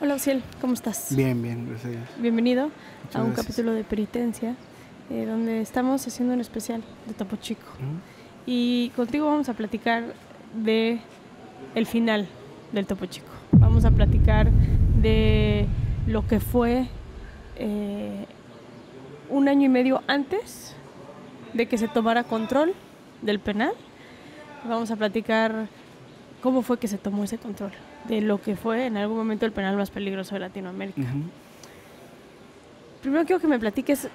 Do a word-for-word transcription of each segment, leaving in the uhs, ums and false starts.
Hola, Ociel, ¿cómo estás? Bien, bien, gracias a Dios. Bienvenido Muchas a un gracias. capítulo de Penitencia, eh, donde estamos haciendo un especial de Topo Chico. ¿Mm? Y contigo vamos a platicar de el final del Topo Chico. Vamos a platicar de lo que fue eh, un año y medio antes de que se tomara control del penal. Vamos a platicar cómo fue que se tomó ese control de lo que fue en algún momento el penal más peligroso de Latinoamérica. Uh-huh. Primero quiero que me platiques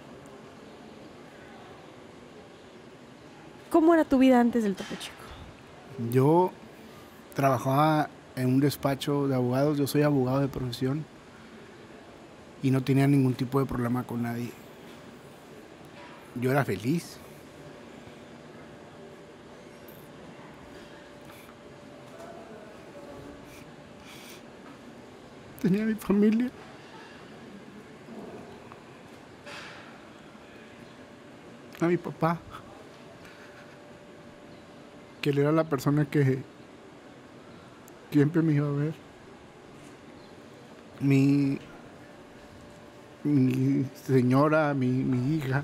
cómo era tu vida antes del Topo Chico. Yo trabajaba en un despacho de abogados, yo soy abogado de profesión y no tenía ningún tipo de problema con nadie. Yo era feliz. Tenía mi familia. A mi papá, que él era la persona que siempre me iba a ver. Mi, mi señora, mi, mi hija.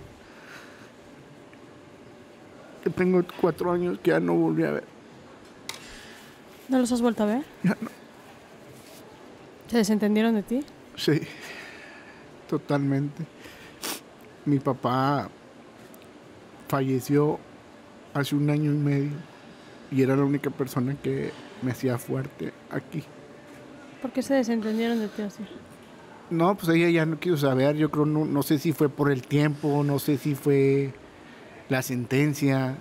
Que tengo cuatro años que ya no volví a ver. ¿No los has vuelto a ver? Ya no. ¿Se desentendieron de ti? Sí, totalmente. Mi papá falleció hace un año y medio y era la única persona que me hacía fuerte aquí. ¿Por qué se desentendieron de ti, Ociel? No, pues ella ya no quiso saber. Yo creo, no, no sé si fue por el tiempo, no sé si fue la sentencia.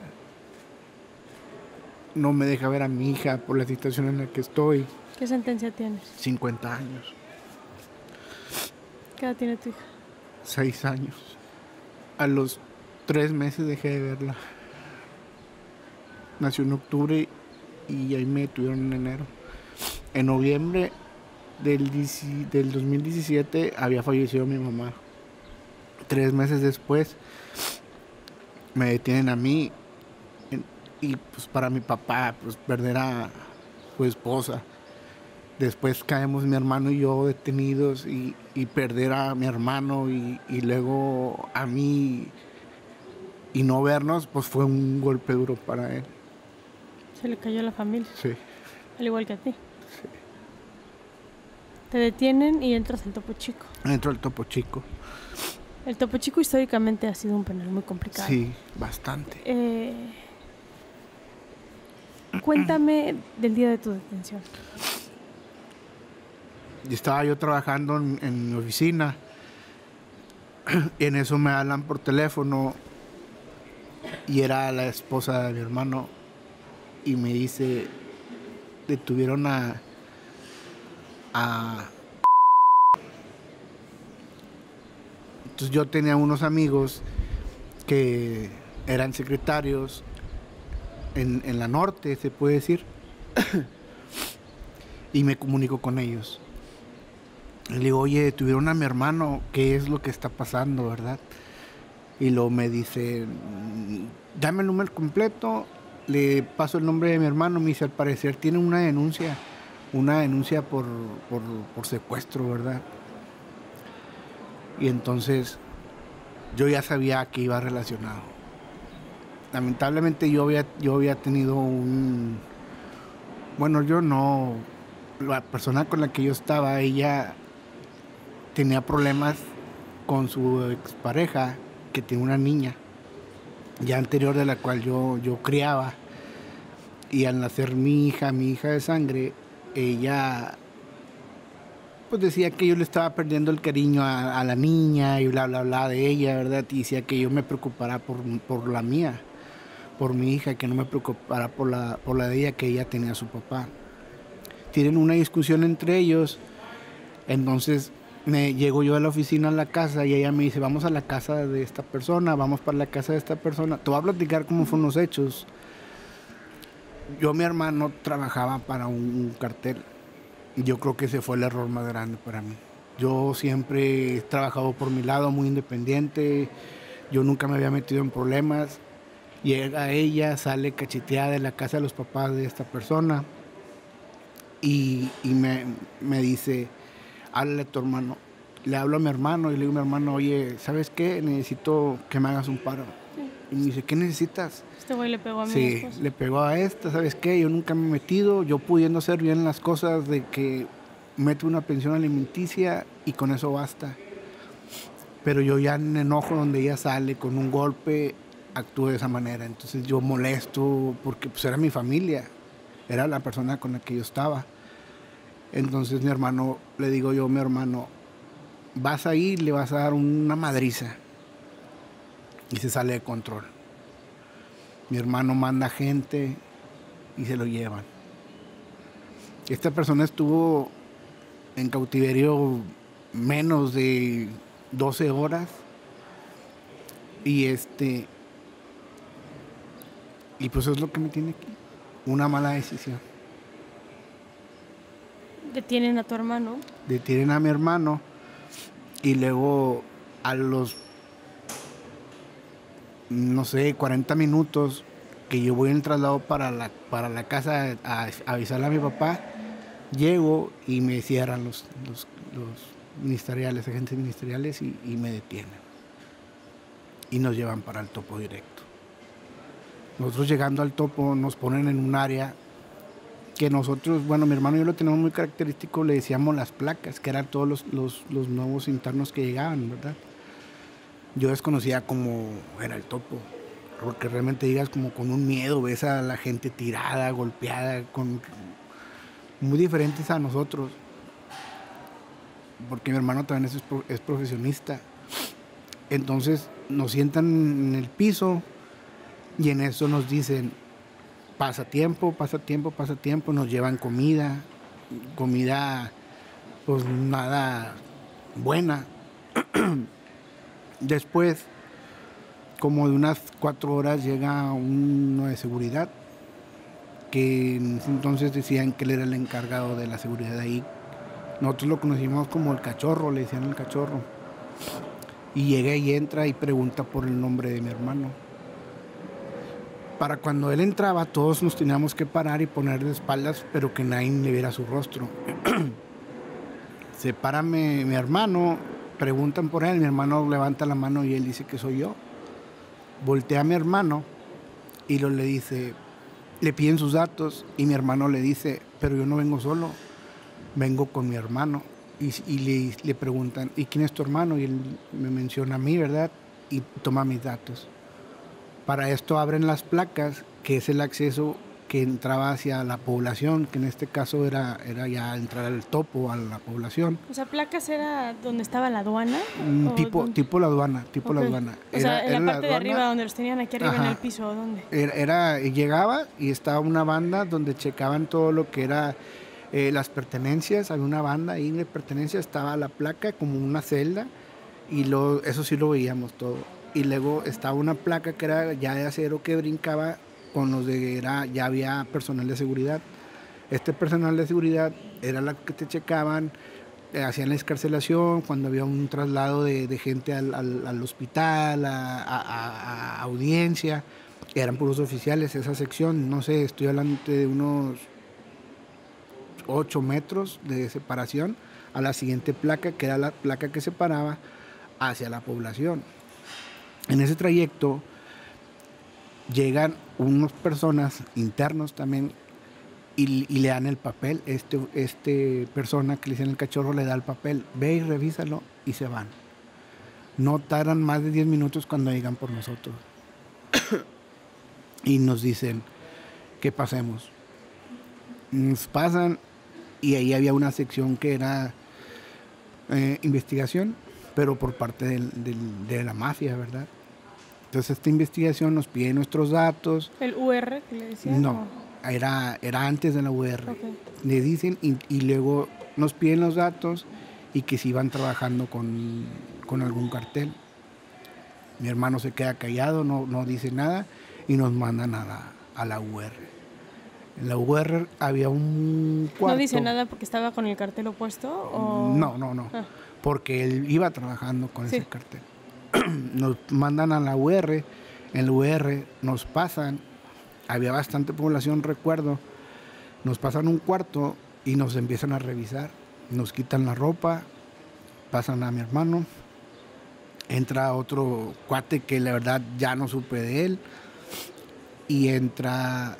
No me deja ver a mi hija por la situación en la que estoy. ¿Qué sentencia tienes? cincuenta años, ¿Qué edad tiene tu hija? seis años. A los tres meses dejé de verla. Nació en octubre y ahí me tuvieron en enero. En noviembre del, del dos mil diecisiete había fallecido mi mamá. Tres meses después me detienen a mí y pues para mi papá pues perder a su esposa. Después caemos mi hermano y yo detenidos y, y perder a mi hermano y, y luego a mí y no vernos, pues fue un golpe duro para él. Se le cayó la familia. Sí. Al igual que a ti. Sí. Te detienen y entras al Topo Chico. Entro al Topo Chico. El Topo Chico históricamente ha sido un penal muy complicado. Sí, bastante. Eh, cuéntame del día de tu detención. Estaba yo trabajando en, en mi oficina y en eso me hablan por teléfono y era la esposa de mi hermano y me dice, detuvieron a a entonces yo tenía unos amigos que eran secretarios en, en la norte, se puede decir, y me comunico con ellos. Le digo, oye, detuvieron a mi hermano, ¿qué es lo que está pasando, verdad? Y luego me dice, dame el número completo, le paso el nombre de mi hermano, me dice, al parecer tiene una denuncia, una denuncia por, por, por secuestro, ¿verdad? Y entonces yo ya sabía que iba relacionado. Lamentablemente yo había, yo había tenido un... Bueno, yo no... La persona con la que yo estaba, ella tenía problemas con su expareja, que tiene una niña, ya anterior de la cual yo, yo criaba. Y al nacer mi hija, mi hija de sangre, ella pues decía que yo le estaba perdiendo el cariño a, a la niña y bla, bla, bla de ella, ¿verdad? Y decía que yo me preocupara por, por la mía, por mi hija, que no me preocupara por la, por la de ella, que ella tenía a su papá. Tienen una discusión entre ellos, entonces me llego yo a la oficina, a la casa, y ella me dice, vamos a la casa de esta persona, vamos para la casa de esta persona. Te voy a platicar cómo fueron los hechos. Yo, mi hermano, trabajaba para un, un cartel. Yo creo que ese fue el error más grande para mí. Yo siempre he trabajado por mi lado, muy independiente. Yo nunca me había metido en problemas. Llega ella, sale cacheteada de la casa de los papás de esta persona y, y me, me dice, háblale a tu hermano. Le hablo a mi hermano y le digo a mi hermano, oye, ¿sabes qué? Necesito que me hagas un paro. Sí. Y me dice, ¿qué necesitas? Este güey le pegó a mi Sí, esposa. le pegó a esta, ¿sabes qué? Yo nunca me he metido, yo pudiendo hacer bien las cosas de que meto una pensión alimenticia y con eso basta. Pero yo ya en enojo donde ella sale con un golpe, actúo de esa manera. Entonces yo molesto porque pues era mi familia, era la persona con la que yo estaba. Entonces mi hermano, le digo yo, mi hermano, vas a ir, le vas a dar una madriza. Y se sale de control. Mi hermano manda gente y se lo llevan. Esta persona estuvo en cautiverio menos de doce horas. Y este... Y pues es lo que me tiene aquí. Una mala decisión. Detienen a tu hermano. Detienen a mi hermano. Y luego a los, no sé, cuarenta minutos que yo voy en traslado para la, para la casa a, a avisarle a mi papá, llego y me cierran los, los, los ministeriales, agentes ministeriales y, y me detienen. Y nos llevan para el topo directo. Nosotros llegando al topo nos ponen en un área que nosotros, bueno, mi hermano y yo lo tenemos muy característico, le decíamos las placas, que eran todos los, los, los nuevos internos que llegaban, ¿verdad? Yo desconocía cómo era el topo, porque realmente digas como con un miedo, ves a la gente tirada, golpeada, con, muy diferentes a nosotros, porque mi hermano también es, es profesionista. Entonces nos sientan en el piso y en eso nos dicen, pasa tiempo, pasa tiempo, pasa tiempo, nos llevan comida, comida pues nada buena. Después, como de unas cuatro horas, llega uno de seguridad, que entonces decían que él era el encargado de la seguridad de ahí. Nosotros lo conocimos como el cachorro, le decían el cachorro. Y llega y entra y pregunta por el nombre de mi hermano. Para cuando él entraba, todos nos teníamos que parar y poner de espaldas, pero que nadie le viera su rostro. Se para mi, mi hermano, preguntan por él, mi hermano levanta la mano y él dice que soy yo. Voltea a mi hermano y lo le dice, le piden sus datos y mi hermano le dice, pero yo no vengo solo, vengo con mi hermano. Y, y le, le preguntan, ¿y quién es tu hermano? Y él me menciona a mí, ¿verdad? Y toma mis datos. Para esto abren las placas, que es el acceso que entraba hacia la población, que en este caso era, era ya entrar al topo, a la población. O sea, placas era donde estaba la aduana. Mm, tipo, tipo la aduana, tipo okay. la aduana. O sea, era, en la parte la de arriba, donde los tenían aquí arriba. Ajá. En el piso, ¿o dónde? Era, era, llegaba y estaba una banda donde checaban todo lo que era eh, las pertenencias. Había una banda ahí de pertenencias, estaba la placa como una celda y lo, eso sí lo veíamos todo. Y luego estaba una placa que era ya de acero que brincaba con los de era, ya había personal de seguridad. Este personal de seguridad era la que te checaban, eh, hacían la excarcelación cuando había un traslado de, de gente al, al, al hospital, a, a, a, a audiencia. Eran puros oficiales esa sección, no sé, estoy hablando de unos ocho metros de separación a la siguiente placa, que era la placa que separaba hacia la población. En ese trayecto llegan unas personas internos también y, y le dan el papel. Este, este persona que le dicen el cachorro le da el papel, ve y revísalo y se van. No tardan más de diez minutos cuando llegan por nosotros. Y nos dicen que pasemos. Nos pasan y ahí había una sección que era eh, investigación, pero por parte del, del, de la mafia, ¿verdad? Entonces esta investigación nos pide nuestros datos. ¿El U R que le decían? No, era, era antes de la U R. Okay. Le dicen y, y luego nos piden los datos y que si iban trabajando con, con algún cartel. Mi hermano se queda callado, no, no dice nada y nos mandan a la, a la U R. En la U R había un cuarto. ¿No dice nada porque estaba con el cartel opuesto? ¿O? No, no, no. Ah. Porque él iba trabajando con sí. ese cartel. Nos mandan a la U R, en la U R nos pasan, había bastante población, recuerdo, nos pasan un cuarto y nos empiezan a revisar, nos quitan la ropa, pasan a mi hermano. Entra otro cuate que la verdad ya no supe de él. Y entra...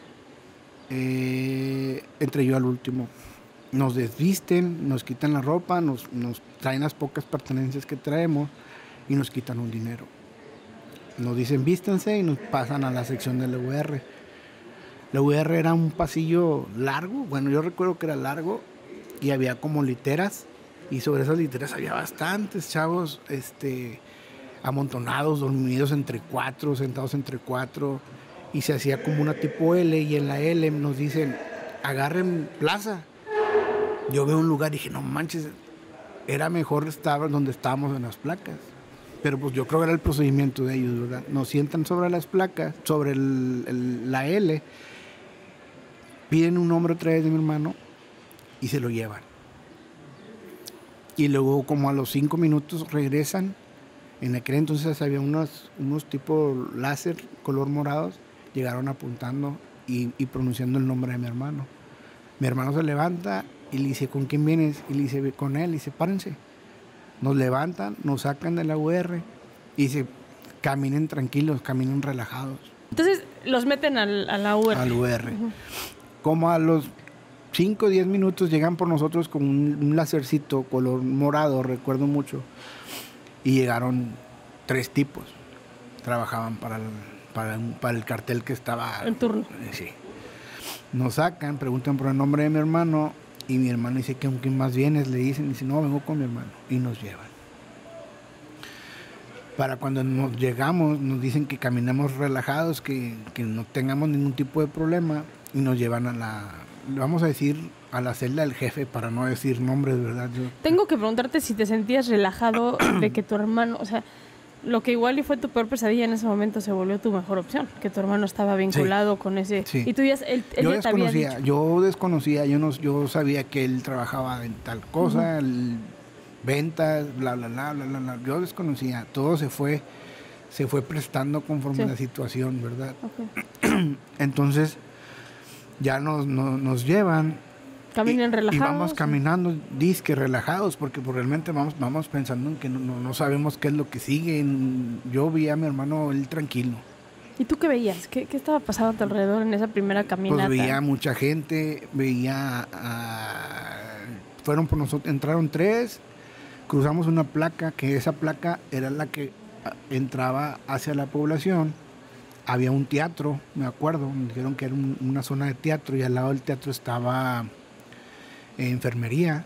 Eh, entré yo al último. Nos desvisten, nos quitan la ropa, nos, nos traen las pocas pertenencias que traemos y nos quitan un dinero. Nos dicen vístanse y nos pasan a la sección de la U R. La U R era un pasillo largo, bueno, yo recuerdo que era largo y había como literas y sobre esas literas había bastantes chavos este, amontonados, dormidos entre cuatro, sentados entre cuatro y se hacía como una tipo L y en la L nos dicen agarren plaza. Yo veo un lugar y dije, no manches, era mejor estar donde estábamos en las placas. Pero pues yo creo que era el procedimiento de ellos, ¿verdad? Nos sientan sobre las placas, sobre el, el, la L, piden un nombre otra vez de mi hermano y se lo llevan. Y luego como a los cinco minutos regresan. En aquel entonces había unos, unos tipos láser color morados, llegaron apuntando y, y pronunciando el nombre de mi hermano. Mi hermano se levanta y le dice, ¿con quién vienes? Y le dice, con él. Y dice, párense. Nos levantan, nos sacan de la U R y dice, caminen tranquilos, caminen relajados. Entonces los meten al, a la U R. Al U R. Uh-huh. Como a los cinco o diez minutos llegan por nosotros con un, un lacercito color morado, recuerdo mucho. Y llegaron tres tipos. Trabajaban para el, para, para el cartel que estaba... En turno. Eh, sí. Nos sacan, preguntan por el nombre de mi hermano y mi hermano dice, ¿con quién más vienes? Le dicen, y dice, no, vengo con mi hermano. Y nos llevan. Para cuando nos llegamos, nos dicen que caminamos relajados, que, que no tengamos ningún tipo de problema y nos llevan a la, vamos a decir, a la celda del jefe, para no decir nombres, ¿verdad? Yo, Tengo que preguntarte si te sentías relajado de que tu hermano, o sea, lo que igual y fue tu peor pesadilla en ese momento se volvió tu mejor opción, que tu hermano estaba vinculado sí, con ese... Sí. Y tú ya, él, él yo ya te había desconocía, dicho. yo desconocía, yo, no, yo sabía que él trabajaba en tal cosa, uh-huh. el, ventas, bla, bla, bla, bla, bla, bla, yo desconocía, todo se fue, se fue prestando conforme sí. a la situación, ¿verdad? Okay. Entonces, ya nos, nos, nos llevan... Caminen relajados. Y vamos caminando, disque relajados, porque pues, realmente vamos, vamos pensando en que no, no, no sabemos qué es lo que sigue. Yo vi a mi hermano él tranquilo. ¿Y tú qué veías? ¿Qué, qué estaba pasando a tu alrededor en esa primera caminata? Pues veía mucha gente, veía... Uh, fueron por nosotros, entraron tres, cruzamos una placa, que esa placa era la que entraba hacia la población. Había un teatro, me acuerdo, me dijeron que era un, una zona de teatro y al lado del teatro estaba... enfermería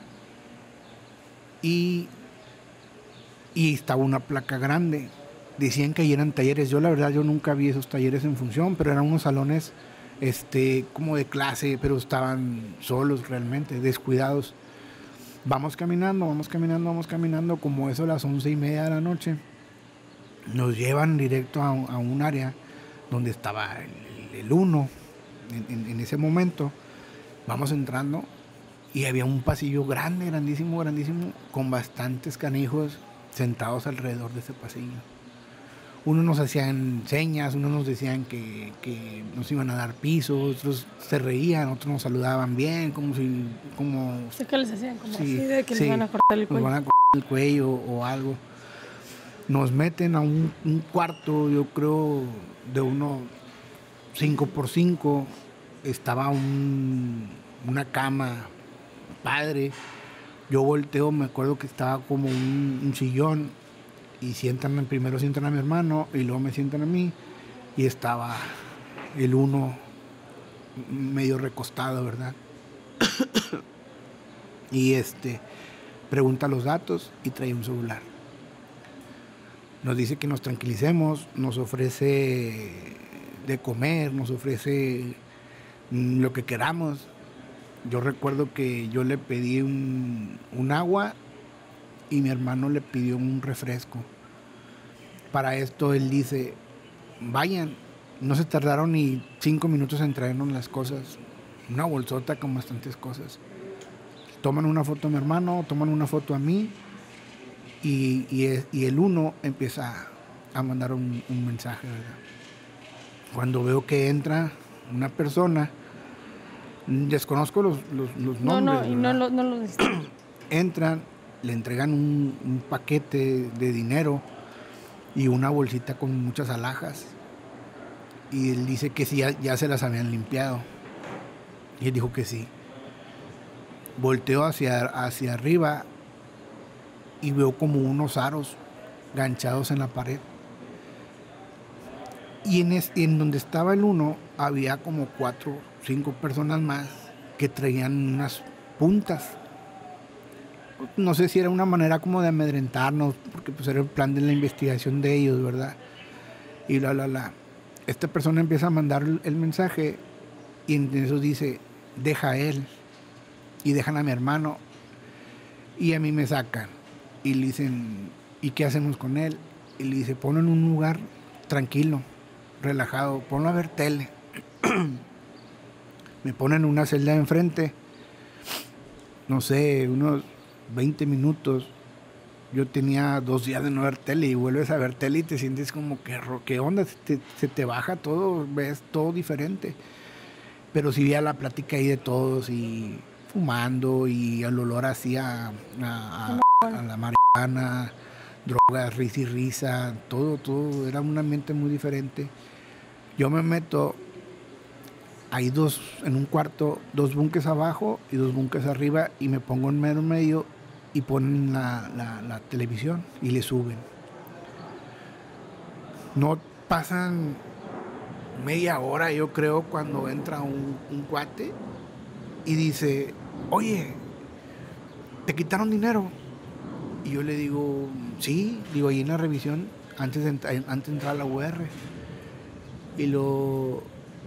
y, y estaba una placa grande. Decían que ahí eran talleres. Yo la verdad yo nunca vi esos talleres en función, pero eran unos salones este, como de clase, pero estaban solos realmente, descuidados. Vamos caminando, vamos caminando, vamos caminando, como eso a las once y media de la noche. Nos llevan directo a, a un área donde estaba el, el uno en, en, en ese momento. Vamos entrando y había un pasillo grande, grandísimo, grandísimo, con bastantes canijos sentados alrededor de ese pasillo. Unos nos hacían señas, unos nos decían que, que nos iban a dar piso, otros se reían, otros nos saludaban bien, como si... como ¿Sí que les hacían? Como sí, así de que sí, les van a cortar el cuello. Nos van a cortar el cuello o algo. Nos meten a un, un cuarto, yo creo, de uno cinco por cinco. Estaba un, una cama... padre, yo volteo, me acuerdo que estaba como un, un sillón y sientan, primero sientan a mi hermano y luego me sientan a mí y estaba el uno medio recostado, ¿verdad? Y este pregunta los datos y trae un celular. Nos dice que nos tranquilicemos, nos ofrece de comer, nos ofrece lo que queramos. Yo recuerdo que yo le pedí un, un agua y mi hermano le pidió un refresco. Para esto él dice, vayan, no se tardaron ni cinco minutos en traernos las cosas. Una bolsota con bastantes cosas. Toman una foto a mi hermano, toman una foto a mí y, y, es, y el uno empieza a mandar un, un mensaje, ¿verdad? Cuando veo que entra una persona... Desconozco los, los, los nombres. No, no, y no lo, no lo entran, le entregan un, un paquete de dinero y una bolsita con muchas alhajas. Y él dice que sí, ya, ya se las habían limpiado. Y él dijo que sí. Volteo hacia, hacia arriba y veo como unos aros ganchados en la pared. Y en, es, en donde estaba el uno había como cuatro, cinco personas más que traían unas puntas. No sé si era una manera como de amedrentarnos, porque pues era el plan de la investigación de ellos, ¿verdad? Y la, la, la. Esta persona empieza a mandar el, el mensaje y en eso dice, deja a él. Y dejan a mi hermano. Y a mí me sacan. Y le dicen, ¿y qué hacemos con él? Y le dice, ponlo en un lugar tranquilo, relajado, ponlo a ver tele. Me ponen una celda de enfrente, no sé, unos veinte minutos. Yo tenía dos días de no ver tele y vuelves a ver tele y te sientes como que, ¿qué onda? Se te, se te baja todo, ves todo diferente. Pero sí había la plática ahí de todos y fumando y el olor así a, a, a, a la marihuana, drogas, risa y risa, todo, todo, era un ambiente muy diferente. Yo me meto, hay dos, en un cuarto, dos bunkers abajo y dos bunkers arriba y me pongo en medio medio y ponen la, la, la televisión y le suben. No pasan media hora, yo creo, cuando entra un, un cuate y dice, oye, ¿te quitaron dinero? Y yo le digo, sí, digo, ahí en la revisión, antes de, antes de entrar a la U R. Y lo,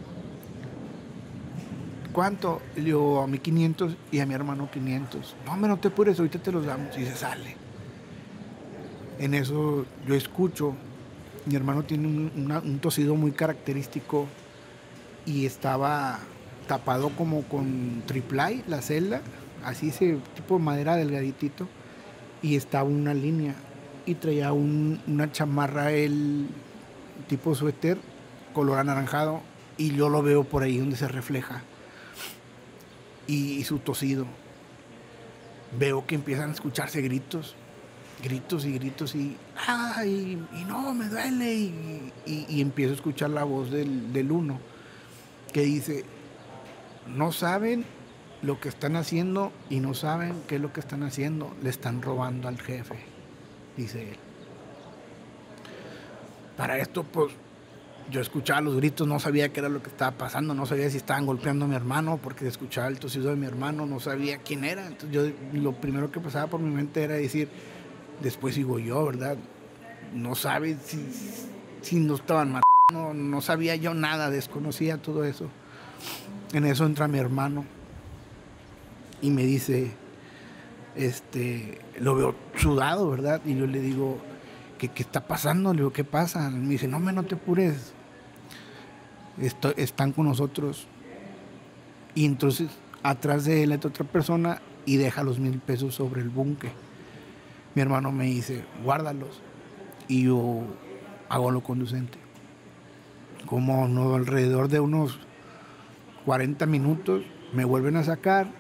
¿cuánto? Y le digo, a mí quinientos y a mi hermano quinientos. No, hombre, no te apures, ahorita te los damos. Y se sale. En eso yo escucho, mi hermano tiene un, una, un tosido muy característico y estaba tapado como con triplay, la celda, así ese tipo de madera delgaditito, y estaba una línea y traía un, una chamarra, el tipo suéter, color anaranjado, y yo lo veo por ahí donde se refleja. Y, y su tosido. Veo que empiezan a escucharse gritos, gritos y gritos y ¡ay! Y no, me duele. Y, y, y empiezo a escuchar la voz del, del uno que dice, no saben lo que están haciendo y no saben qué es lo que están haciendo. Le están robando al jefe, dice él. Para esto, pues, yo escuchaba los gritos, no sabía qué era lo que estaba pasando, no sabía si estaban golpeando a mi hermano, porque se escuchaba el tosido de mi hermano, no sabía quién era. Entonces yo, lo primero que pasaba por mi mente era decir, después sigo yo, ¿verdad? No sabes si, si no estaban matando, no, no sabía yo nada, desconocía todo eso. En eso entra mi hermano y me dice, este, lo veo sudado, ¿verdad? Y yo le digo, ¿qué, qué está pasando? Le digo, ¿qué pasa? Y me dice, no, me no te apures. Esto, están con nosotros. Y entonces atrás de él está otra persona y deja los mil pesos sobre el búnker. Mi hermano me dice, guárdalos. Y yo hago lo conducente. Como no, alrededor de unos cuarenta minutos me vuelven a sacar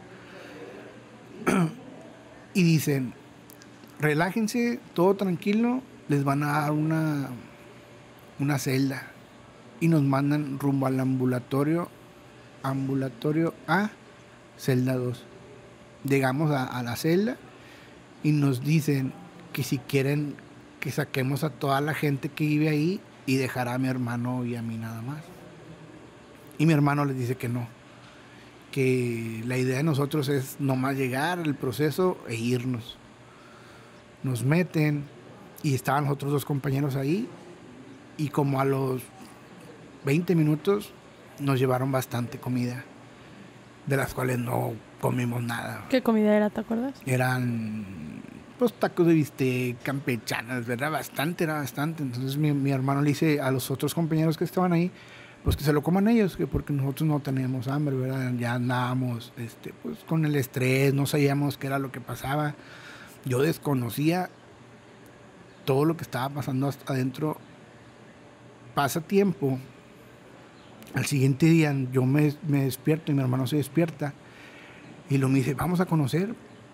y dicen, relájense, todo tranquilo, les van a dar una, una celda. Y nos mandan rumbo al ambulatorio, ambulatorio A, celda dos. Llegamos a, a la celda y nos dicen que si quieren que saquemos a toda la gente que vive ahí y dejar a mi hermano y a mí nada más. Y mi hermano les dice que no, que la idea de nosotros es nomás llegar al proceso e irnos. Nos meten y estaban los otros dos compañeros ahí y como a los veinte minutos nos llevaron bastante comida, de las cuales no comimos nada. ¿Qué comida era, te acuerdas? Eran pues tacos de bistec, campechanas, ¿verdad? Bastante, era bastante. Entonces mi, mi hermano le dice a los otros compañeros que estaban ahí, pues que se lo coman ellos, que porque nosotros no teníamos hambre, ¿verdad? Ya andábamos este, pues, con el estrés, no sabíamos qué era lo que pasaba. Yo desconocía todo lo que estaba pasando hasta adentro. Pasa tiempo. Al siguiente día yo me, me despierto y mi hermano se despierta y lo me dice, vamos a conocer.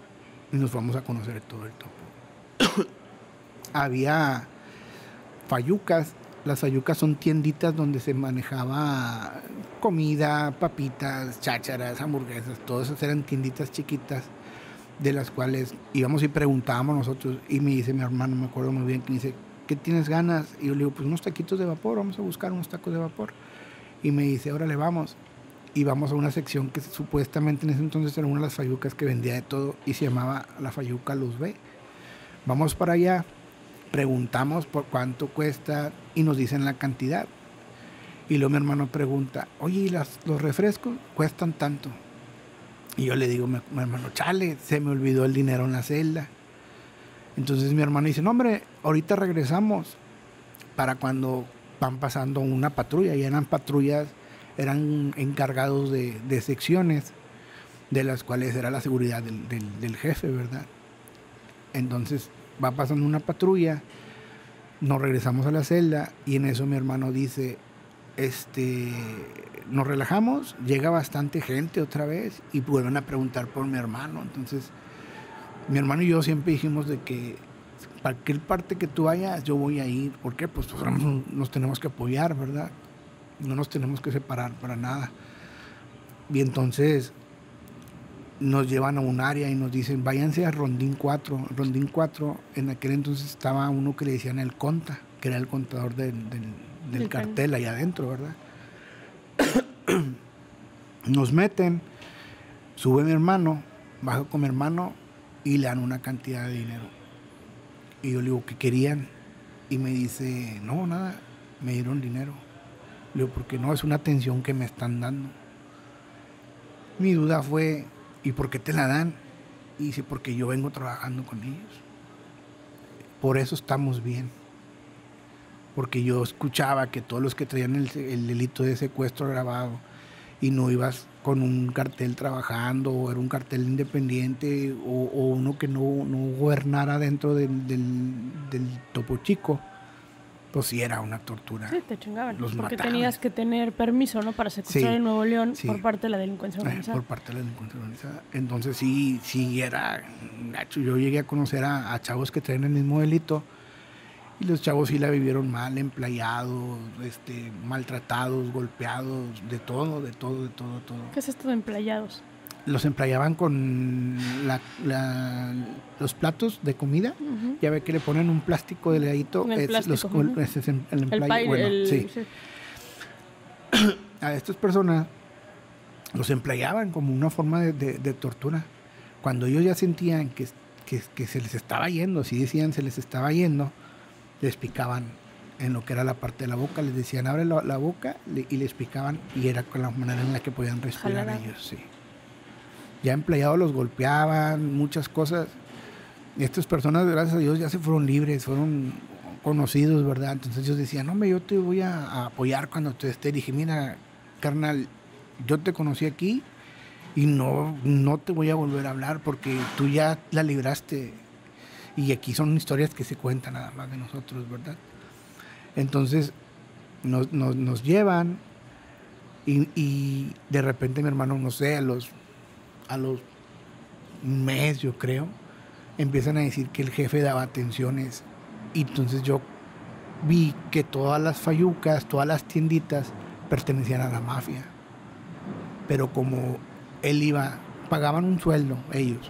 y nos vamos a conocer todo el Topo. Había fayucas. Las fayucas son tienditas donde se manejaba comida, papitas, chácharas, hamburguesas. Todas esas eran tienditas chiquitas de las cuales íbamos y preguntábamos nosotros. Y me dice mi hermano, me acuerdo muy bien, que me dice, ¿qué tienes ganas? Y yo le digo, pues unos taquitos de vapor, vamos a buscar unos tacos de vapor. Y me dice, órale, vamos. Y vamos a una sección que supuestamente en ese entonces era una de las fayucas que vendía de todo y se llamaba la Fayuca Luz B. Vamos para allá, preguntamos por cuánto cuesta y nos dicen la cantidad. Y luego mi hermano pregunta, oye, ¿y las, los refrescos cuestan tanto? Y yo le digo, mi, mi hermano, chale, se me olvidó el dinero en la celda. Entonces mi hermano dice, no hombre, ahorita regresamos para cuando van pasando una patrulla. Y eran patrullas, eran encargados de, de secciones, de las cuales era la seguridad del, del, del jefe, ¿verdad? Entonces va pasando una patrulla, nos regresamos a la celda y en eso mi hermano dice, este, nos relajamos, llega bastante gente otra vez y vuelven a preguntar por mi hermano. Entonces mi hermano y yo siempre dijimos de que cualquier parte que tú vayas yo voy a ir. ¿Por qué? Pues nosotros nos tenemos que apoyar, ¿verdad? No nos tenemos que separar para nada. Y entonces nos llevan a un área y nos dicen, váyanse a Rondín cuatro. Rondín cuatro, en aquel entonces estaba uno que le decían el conta, que era el contador del, del, del cartel allá adentro, ¿verdad? Nos meten, sube mi hermano, bajo con mi hermano y le dan una cantidad de dinero. Y yo le digo, ¿qué querían? Y me dice, no, nada, me dieron dinero. Le digo, porque no, es una atención que me están dando. Mi duda fue, ¿y por qué te la dan? Y dice, porque yo vengo trabajando con ellos. Por eso estamos bien. Porque yo escuchaba que todos los que traían el, el delito de secuestro grabado y no ibas con un cartel trabajando, o era un cartel independiente, o, o uno que no, no gobernara dentro del, del, del Topo Chico, pues sí era una tortura. Sí, te chingaban. Los porque mataban. Tenías que tener permiso, ¿no? Para secuestrar Sí, en Nuevo León sí. por parte de la delincuencia organizada. Eh, por parte de la delincuencia organizada. Entonces sí, sí era gacho. Yo llegué a conocer a, a chavos que traen el mismo delito y los chavos sí la vivieron mal, emplayados, este, maltratados, golpeados, de todo, de todo, de todo, todo. ¿Qué es esto de emplayados? Los emplayaban con la, la, los platos de comida. Uh-huh. Ya ve que le ponen un plástico delgadito. El es, plástico, los, uh-huh. ese es el, el emplay, el pay, bueno, el, sí. sí. A estas personas los emplayaban como una forma de, de, de tortura. Cuando ellos ya sentían que, que, que se les estaba yendo, así decían, se les estaba yendo, les picaban en lo que era la parte de la boca, les decían abre la, la boca le, y les picaban, y era con la manera en la que podían respirar Jalada. ellos, sí. Ya empleados los golpeaban, muchas cosas. Y estas personas, gracias a Dios, ya se fueron libres, fueron conocidos, ¿verdad? Entonces ellos decían, hombre, yo te voy a, a apoyar cuando te esté. Dije, mira, carnal, yo te conocí aquí y no, no te voy a volver a hablar porque tú ya la libraste. Y aquí son historias que se cuentan nada más de nosotros, ¿verdad? Entonces nos, nos, nos llevan y, y de repente mi hermano, no sé, a los... a los un mes, yo creo, empiezan a decir que el jefe daba atenciones. Y entonces yo vi que todas las fayucas, todas las tienditas pertenecían a la mafia. Pero como él iba, pagaban un sueldo, ellos,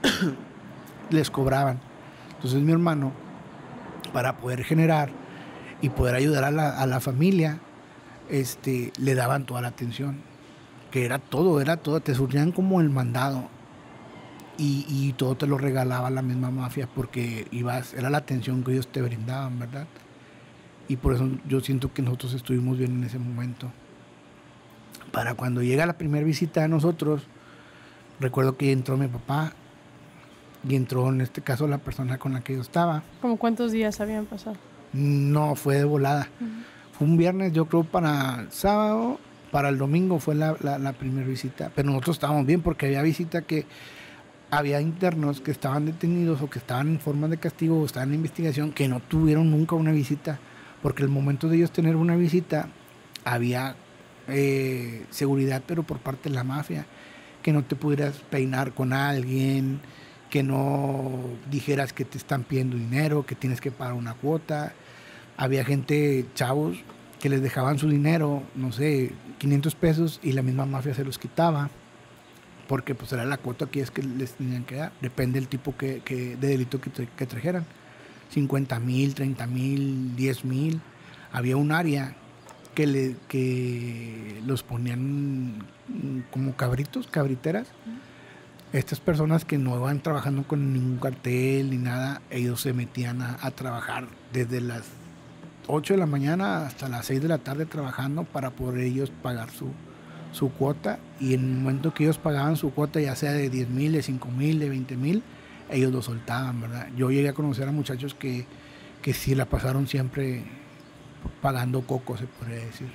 les cobraban. Entonces mi hermano, para poder generar y poder ayudar a la, a la familia, este, le daban toda la atención. Que era todo, era todo, te surgían como el mandado y, y todo te lo regalaba la misma mafia porque ibas, era la atención que ellos te brindaban, ¿verdad? Y por eso yo siento que nosotros estuvimos bien en ese momento. Para cuando llega la primera visita a nosotros, recuerdo que entró mi papá y entró en este caso la persona con la que yo estaba. ¿Cómo cuántos días habían pasado? No, fue de volada. Uh-huh. Fue un viernes, yo creo, para el sábado. Para el domingo fue la, la, la primera visita, pero nosotros estábamos bien porque había visita que había internos que estaban detenidos o que estaban en forma de castigo o estaban en investigación que no tuvieron nunca una visita, porque el momento de ellos tener una visita había eh, seguridad, pero por parte de la mafia, que no te pudieras peinar con alguien, que no dijeras que te están pidiendo dinero, que tienes que pagar una cuota. Había gente, chavos, que les dejaban su dinero, no sé, quinientos pesos, y la misma mafia se los quitaba, porque pues era la cuota que es que les tenían que dar, depende del tipo que, que, de delito que, tra- que trajeran, cincuenta mil, treinta mil, diez mil. Había un área que, le, que los ponían como cabritos, cabriteras. Estas personas que no iban trabajando con ningún cartel ni nada, ellos se metían a, a trabajar desde las ocho de la mañana hasta las seis de la tarde trabajando para poder ellos pagar su, su cuota, y en el momento que ellos pagaban su cuota, ya sea de diez mil, de cinco mil, de veinte mil, ellos lo soltaban, ¿verdad? Yo llegué a conocer a muchachos que, que sí la pasaron siempre pagando coco, se podría decir.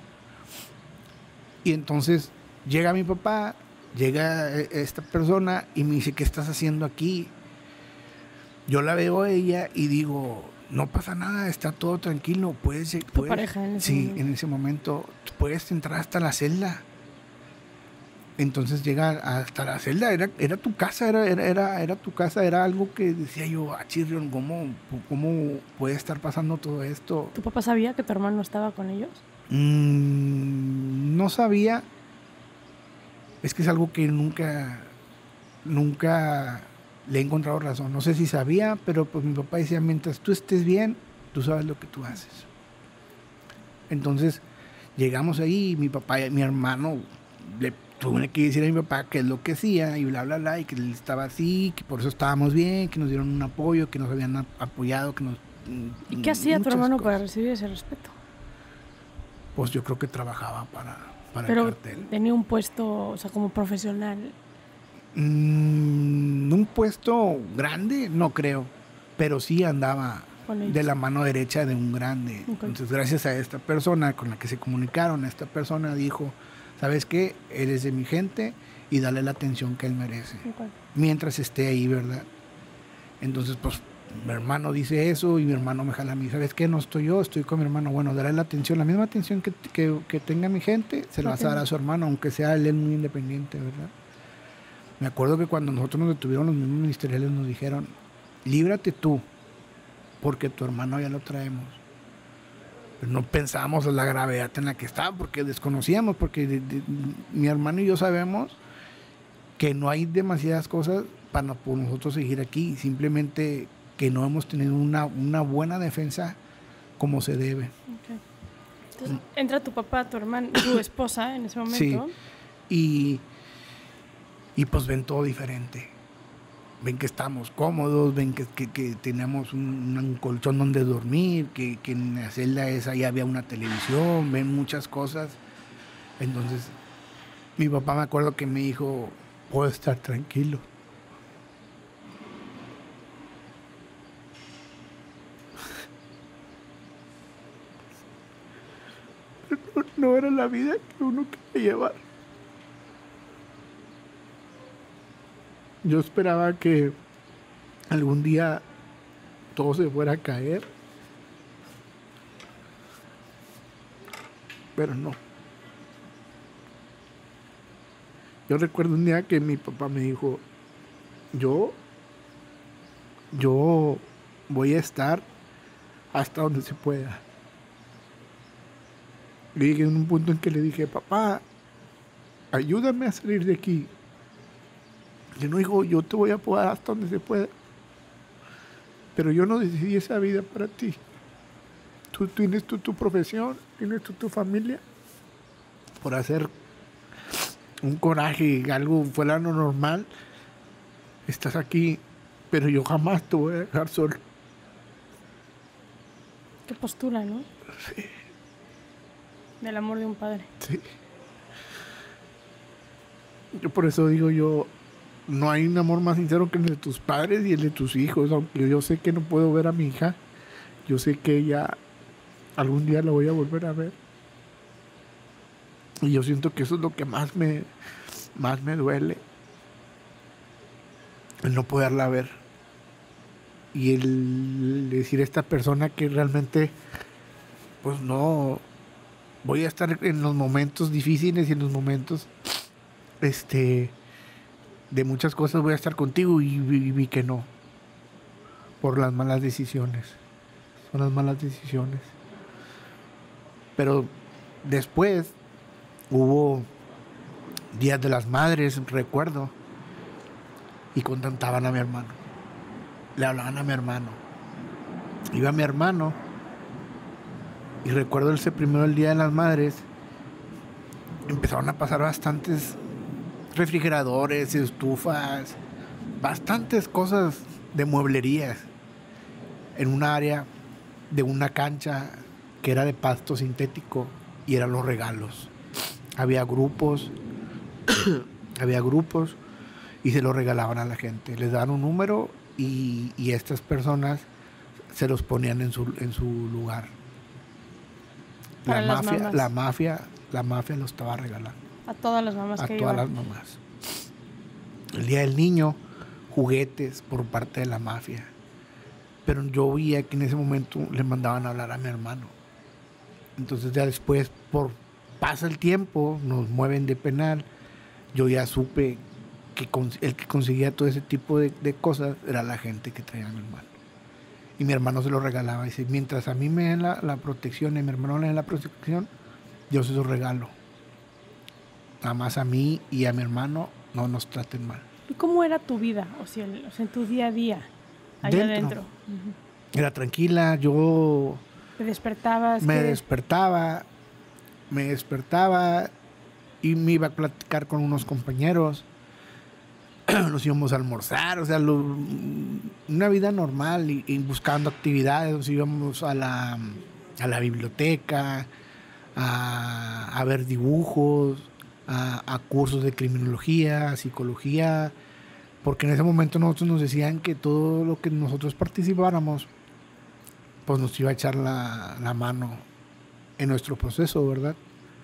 Y entonces llega mi papá, llega esta persona y me dice, ¿qué estás haciendo aquí? Yo la veo a ella y digo, no pasa nada, está todo tranquilo, puedes... ¿Tu puedes pareja en ese sí, momento? en ese momento puedes entrar hasta la celda. Entonces llega hasta la celda, era, era tu casa, era, era, era, era tu casa, era algo que decía yo, ah, chirrión, ¿cómo, ¿cómo puede estar pasando todo esto? ¿Tu papá sabía que tu hermano estaba con ellos? Mm, no sabía, es que es algo que nunca, nunca le he encontrado razón. No sé si sabía, pero pues mi papá decía, mientras tú estés bien, tú sabes lo que tú haces. Entonces llegamos ahí y mi papá y mi hermano le tuve que decir a mi papá qué es lo que hacía y bla, bla, bla, y que él estaba así, que por eso estábamos bien, que nos dieron un apoyo, que nos habían apoyado, que nos... ¿Y qué hacía tu muchas hermano cosas. para recibir ese respeto? Pues yo creo que trabajaba para, para Pero el cartel. tenía un puesto, o sea, como profesional. Mm, un puesto grande, no creo, pero sí andaba Con ellos. de la mano derecha de un grande. Ok. Entonces, gracias a esta persona con la que se comunicaron, esta persona dijo, ¿sabes qué? Eres de mi gente y dale la atención que él merece. Ok. Mientras esté ahí, ¿verdad? Entonces, pues, mi hermano dice eso y mi hermano me jala a mí. ¿Sabes qué? No estoy yo, estoy con mi hermano. Bueno, dale la atención, la misma atención que, que, que tenga mi gente, se la vas a dar a su hermano, aunque sea él muy independiente, ¿verdad? Me acuerdo que cuando nosotros nos detuvieron, los mismos ministeriales nos dijeron, líbrate tú, porque tu hermano ya lo traemos. Pero no pensábamos en la gravedad en la que estaba, porque desconocíamos, porque de, de, mi hermano y yo sabemos que no hay demasiadas cosas para por nosotros seguir aquí, simplemente que no hemos tenido una, una buena defensa como se debe. Okay. Entonces, entra tu papá, tu hermano, tu esposa en ese momento. Sí, y, y pues ven todo diferente. Ven que estamos cómodos, ven que, que, que tenemos un, un colchón donde dormir, que, que en la celda esa ya había una televisión, ven muchas cosas. Entonces, mi papá me acuerdo que me dijo, puedo estar tranquilo. Pero no, no era la vida que uno quería llevar. Yo esperaba que algún día todo se fuera a caer, pero no. Yo recuerdo un día que mi papá me dijo, yo, yo voy a estar hasta donde se pueda. Y llegué en un punto en que le dije, papá, ayúdame a salir de aquí. Le no dijo, yo te voy a apoyar hasta donde se pueda. Pero yo no decidí esa vida para ti. Tú, tú tienes tú, tu profesión, tienes tú tu familia. Por hacer un coraje, algo fuera lo normal, estás aquí, pero yo jamás te voy a dejar solo. Qué postura, ¿no? Sí. Del amor de un padre. Sí. Yo por eso digo yo, no hay un amor más sincero que el de tus padres y el de tus hijos, aunque yo sé que no puedo ver a mi hija, yo sé que ella algún día la voy a volver a ver. Y yo siento que eso es lo que más me, más me duele, el no poderla ver. Y el decir a esta persona que realmente, pues no, voy a estar en los momentos difíciles y en los momentos, este, de muchas cosas voy a estar contigo y vi, vi que no. Por las malas decisiones. Son las malas decisiones. Pero después hubo días de las madres, recuerdo, y contactaban a mi hermano. Le hablaban a mi hermano. Iba mi hermano y recuerdo ese primero el día de las madres. Empezaron a pasar bastantes refrigeradores, estufas, bastantes cosas de mueblerías en un área de una cancha que era de pasto sintético y eran los regalos. Había grupos, había grupos y se los regalaban a la gente. Les daban un número y, y estas personas se los ponían en su, en su lugar. Para La las mafia, mamás. la mafia, la mafia lo estaba regalando. A todas las mamás A que todas iban. las mamás. El día del niño, juguetes por parte de la mafia. Pero yo veía que en ese momento le mandaban a hablar a mi hermano. Entonces ya después, por pasa el tiempo, nos mueven de penal. Yo ya supe que con, el que conseguía todo ese tipo de, de cosas era la gente que traía a mi hermano. Y mi hermano se lo regalaba. Dice, mientras a mí me den la, la protección y a mi hermano le den la protección, yo se los regalo. Nada más a mí y a mi hermano no nos traten mal. ¿Y cómo era tu vida? O sea, el- o sea, en tu día a día, allá Dentro. adentro. Ujú. Era tranquila, yo Te despertabas. me que- despertaba, me despertaba y me iba a platicar con unos compañeros. Nos íbamos a almorzar, o sea, lo- una vida normal y, y buscando actividades. Nos íbamos a la, a la biblioteca, a, a ver dibujos, a, a cursos de criminología, psicología, porque en ese momento nosotros nos decían que todo lo que nosotros participáramos, pues nos iba a echar la, la mano en nuestro proceso, ¿verdad?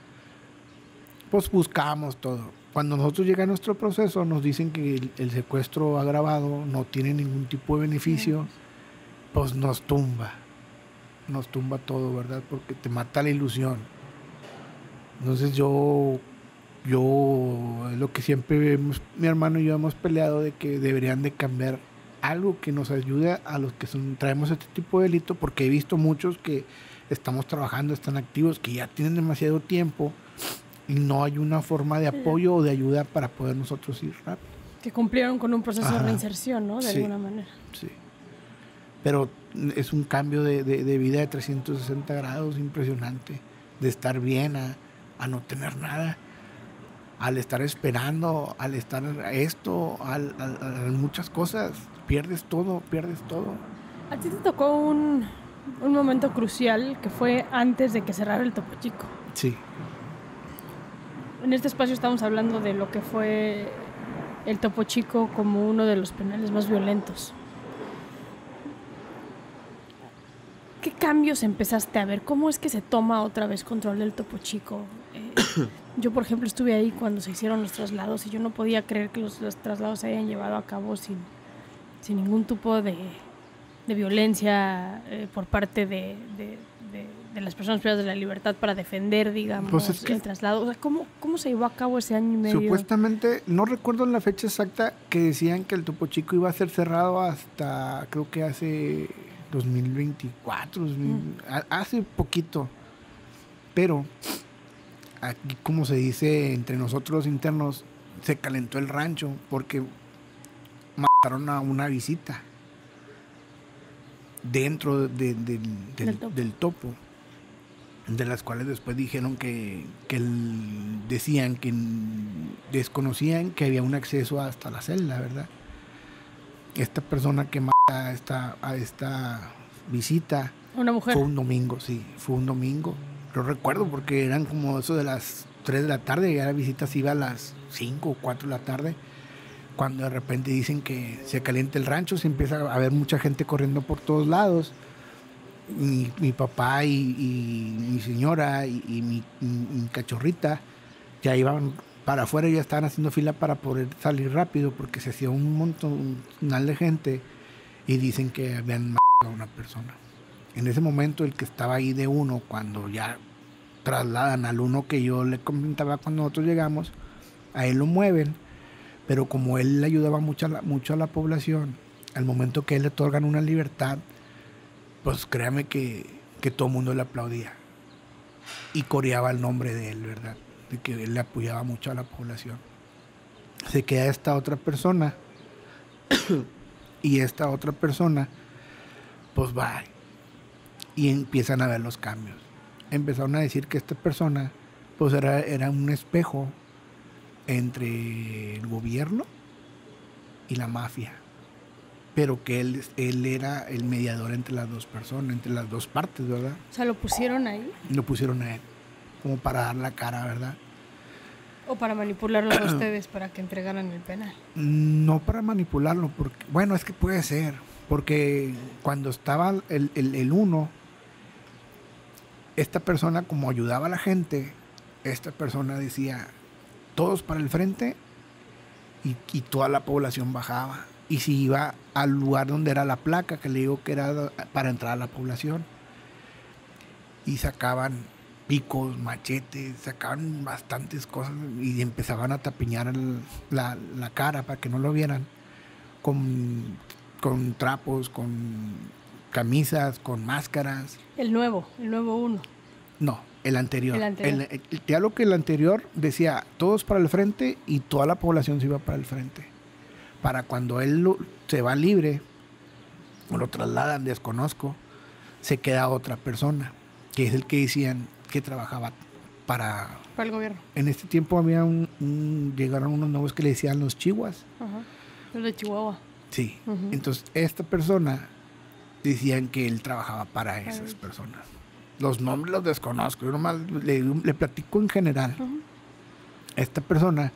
Pues buscábamos todo. Cuando nosotros llega a nuestro proceso, nos dicen que el, el secuestro agravado no tiene ningún tipo de beneficio, pues nos tumba. Nos tumba todo, ¿verdad? Porque te mata la ilusión. Entonces yo, yo, es lo que siempre hemos- mi hermano y yo hemos peleado de que deberían de cambiar algo que nos ayude a los que son, traemos este tipo de delito, porque he visto muchos que estamos trabajando, están activos, que ya tienen demasiado tiempo y no hay una forma de apoyo o de ayuda para poder nosotros ir rápido. Que cumplieron con un proceso Ajá. de reinserción, ¿no? De Sí. alguna manera. Sí. Pero es un cambio de, de- de vida de trescientos sesenta grados impresionante, de estar bien a, a no tener nada, al estar esperando, al estar esto, al, al- al muchas cosas, pierdes todo, pierdes todo. A ti te tocó un, un momento crucial que fue antes de que cerrara el Topo Chico. Sí, En este espacio estamos hablando de lo que fue el Topo Chico como uno de los penales más violentos. ¿Qué cambios empezaste a ver? ¿Cómo es que se toma otra vez control del Topo Chico? Eh, yo, por ejemplo, estuve ahí cuando se hicieron los traslados y yo no podía creer que los, los traslados se hayan llevado a cabo sin, sin ningún tipo de, de violencia eh, por parte de, de, de, de las personas privadas de la libertad para defender, digamos, Pues es que- el traslado. O sea, ¿cómo, ¿Cómo se llevó a cabo ese año y medio? supuestamente, no recuerdo la fecha exacta, que decían que el Topo Chico iba a ser cerrado hasta, creo que hace dos mil veinticuatro, dos mil, Mm. a- hace poquito. Pero aquí, como se dice entre nosotros internos, se calentó el rancho porque mataron a una visita dentro de- de- del, Del topo. del topo, de las cuales después dijeron que, que el- decían que n- desconocían que había un acceso hasta la celda, ¿verdad? Esta persona que mata a esta, a esta visita Una mujer. fue un domingo, sí, fue un domingo. Lo recuerdo porque eran como eso de las tres de la tarde, y ya la visita se iba a las cinco o cuatro de la tarde, cuando de repente dicen que se calienta el rancho, se empieza a ver mucha gente corriendo por todos lados. Mi, mi papá y, y mi señora y, y mi, mi- mi cachorrita ya iban para afuera, ya estaban haciendo fila para poder salir rápido porque se hacía un montón de gente y dicen que habían matado a una persona. En ese momento el que estaba ahí de uno, cuando ya trasladan al uno que yo le comentaba cuando nosotros llegamos, a él lo mueven, Pero como él ayudaba mucho a la, mucho a la población, al momento que él le otorgan una libertad, pues créame que, que todo el mundo le aplaudía y coreaba el nombre de él, ¿verdad? De que él le apoyaba mucho a la población. Se queda esta otra persona y esta otra persona pues va y empiezan a ver los cambios. Empezaron a decir que esta persona pues era, era un espejo entre el gobierno y la mafia, pero que él, él era el mediador entre las dos personas, entre las dos partes, ¿verdad? O sea, ¿lo pusieron ahí? Lo pusieron a él, como para dar la cara, ¿verdad? ¿O para manipularlos a ustedes para que entregaran el penal? No para manipularlo, porque bueno, es que puede ser, porque cuando estaba el, el, el uno, esta persona como ayudaba a la gente, esta persona decía, todos para el frente, y, y toda la población bajaba. Y si iba al lugar donde era la placa, que le digo que era para entrar a la población, y sacaban picos, machetes, sacaban bastantes cosas y empezaban a tapiñar el, la, la cara para que no lo vieran, con, con trapos, con camisas, con máscaras. El nuevo, el nuevo uno. No, el anterior. El anterior. El, el, te hablo que el anterior decía todos para el frente y toda la población se iba para el frente. Para cuando él lo, se va libre o lo trasladan, desconozco, se queda otra persona, que es el que decían que trabajaba para... Para el gobierno. En este tiempo había un, un llegaron unos nuevos que le decían los chihuas. Ajá. Los de Chihuahua. Sí. Uh-huh. Entonces, esta persona decían que él trabajaba para esas Ay. personas. Los nombres los desconozco, yo nomás le, le platico en general. Uh-huh. Esta persona,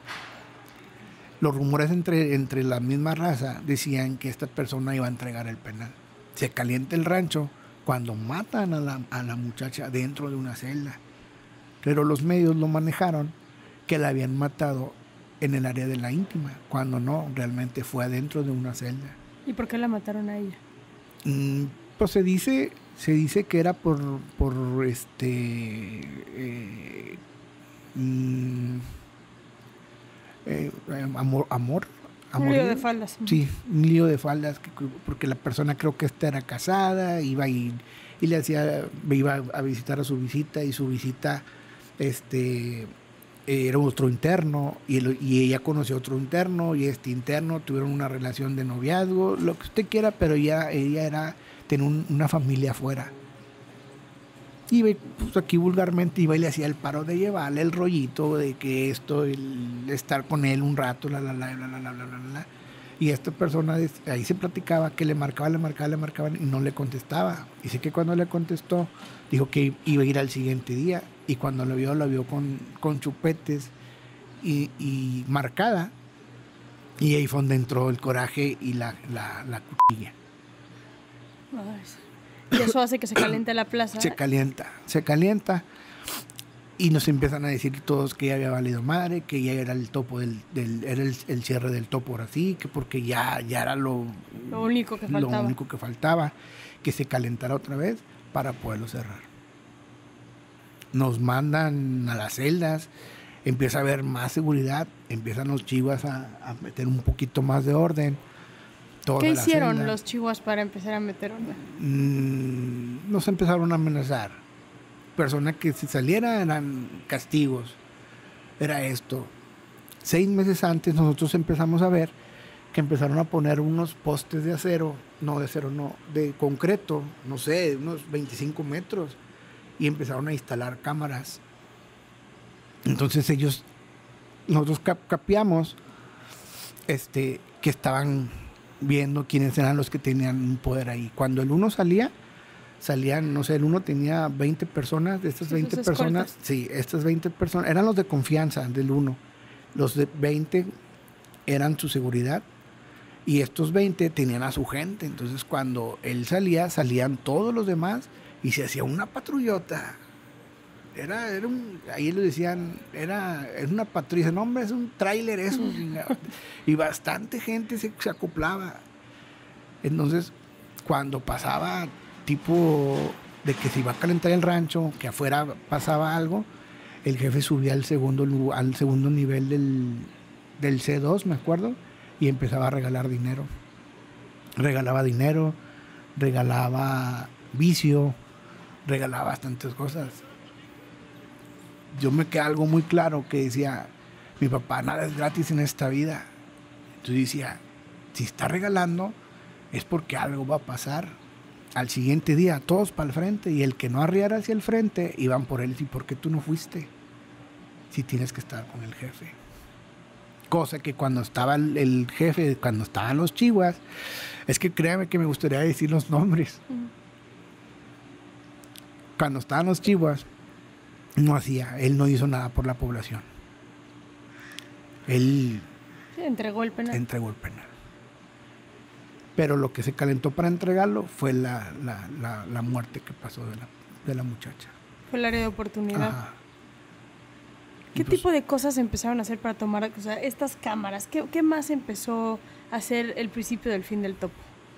los rumores entre, entre la misma raza decían que esta persona iba a entregar el penal. Se calienta el rancho cuando matan a la, a la muchacha dentro de una celda. Pero los medios lo manejaron que la habían matado en el área de la íntima, cuando no, realmente fue adentro de una celda. ¿Y por qué la mataron a ella? Mm, pues se dice, se dice que era por, por este eh, mm, eh, amor, amor, Un lío de faldas. Sí, un lío de faldas, que, porque la persona creo que esta era casada, iba y, y le hacía, iba a visitar a su visita y su visita, este, era otro interno y, el, y ella conoció otro interno y este interno tuvieron una relación de noviazgo, lo que usted quiera, pero ya ella era tenía un, una familia afuera. Y pues, aquí vulgarmente iba y le hacía el paro de llevarle el rollito de que esto, el estar con él un rato, la la la la la la la la la. Y esta persona ahí se platicaba que le marcaba, le marcaba, le marcaban y no le contestaba. Dice que cuando le contestó, dijo que iba a ir al siguiente día. Y cuando lo vio, lo vio con, con chupetes y, y marcada. Y ahí fue donde entró el coraje y la, la, la cuchilla. Y eso hace que se caliente la plaza. Se calienta, se calienta. Y nos empiezan a decir todos que ya había valido madre, que ya era el topo del, del era el, el cierre del topo ahora sí, que porque ya, ya era lo, lo único que faltaba. Lo único que faltaba, que se calentara otra vez para poderlo cerrar. Nos mandan a las celdas, empieza a haber más seguridad, empiezan los chihuas a, a meter un poquito más de orden. ¿Qué hicieron los chihuas para empezar a meter orden? Mm, nos empezaron a amenazar. Personas que si saliera eran castigos. Era esto. Seis meses antes nosotros empezamos a ver que empezaron a poner unos postes de acero, no de acero, no, de concreto, no sé, unos veinticinco metros, y empezaron a instalar cámaras. Entonces ellos, nosotros cap capiamos este, que estaban viendo quiénes eran los que tenían un poder ahí. Cuando el uno salía, salían, no sé, el uno tenía veinte personas, de estas sí, veinte personas, escoltas. Sí, estas veinte personas, eran los de confianza del uno, los de veinte eran su seguridad y estos veinte tenían a su gente, entonces cuando él salía, salían todos los demás y se hacía una patrullota. Era, era un, ahí le decían, era, era una patrulla, no hombre, es un tráiler eso, y bastante gente se, se acoplaba. Entonces, cuando pasaba tipo de que se iba a calentar el rancho, que afuera pasaba algo, el jefe subía al segundo, al segundo nivel del, del C dos, me acuerdo, y empezaba a regalar dinero. Regalaba dinero, regalaba vicio, regalaba bastantes cosas. Yo me quedé algo muy claro que decía, mi papá, nada es gratis en esta vida. Entonces decía, si está regalando, es porque algo va a pasar. Al siguiente día, todos para el frente, y el que no arriara hacia el frente, iban por él. ¿Y por qué tú no fuiste? Si tienes que estar con el jefe. Cosa que cuando estaba el, el jefe, cuando estaban los chihuas, es que créame que me gustaría decir los nombres. Uh-huh. Cuando estaban los chihuas, no hacía, él no hizo nada por la población. Él sí, entregó el penal. Entregó el penal. Pero lo que se calentó para entregarlo fue la, la, la, la muerte que pasó de la, de la muchacha. Fue el área de oportunidad. Ajá. ¿Qué pues, tipo de cosas empezaron a hacer para tomar, o sea, estas cámaras? ¿Qué, qué más empezó a hacer el principio del fin del topo?